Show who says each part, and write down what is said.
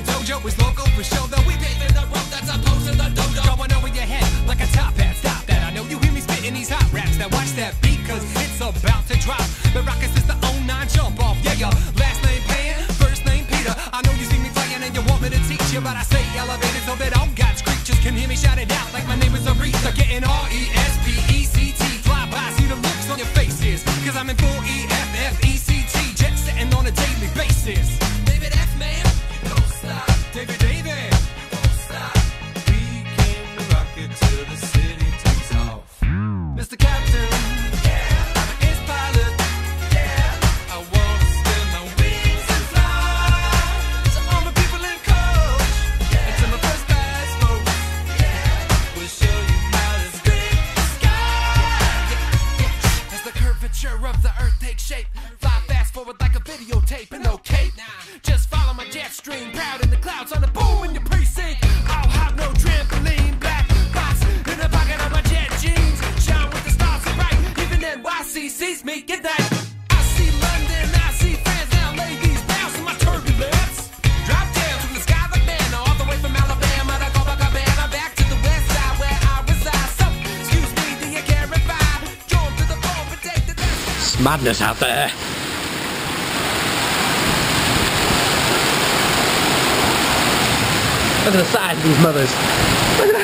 Speaker 1: dojo is local for show, though we paving the road that's opposed to the dodo. Going over your head like a top hat, stop that. I know you hear me spitting these hot raps. Now watch that beat, cause it's about to drop. The rockets is the 09 jump off, yeah, your last name Pan, first name Peter. I know you see me playing and you want me to teach you, but I say elevated so that all God's creatures can hear me shout it out like my name is Aretha. Getting R-E-S-P-E-C-T. Fly by, see the looks on your faces, cause I'm in full E-F-F-E-C-T. Jet setting on a daily basis. David F, man, you don't stop. David, you won't stop. We came to rock it till the city takes off. Mr. Captain, yeah, I'm an pilot, yeah. I wanna spin my wings and fly. To all the people in coach, yeah. And to my first class folks, yeah. We'll show you how to spin the sky. Yeah. As the curvature of the earth takes shape, fly fast forward like a videotape and no cape. Just follow my jet stream, proud in the clouds on the boom in your precinct. I'll have no trampoline, black box in the pocket of my jet jeans. Shine with the stars so bright, even NYC sees me. Get that? I see London, I see France, now ladies bounce in my turbulence. Drop down from the sky like man, all the way from Alabama to Copacabana, back to the west side where I reside. So, excuse me, do you care if I jump to the phone and take the test?
Speaker 2: It's madness out there. Look at the size of these mothers. Look at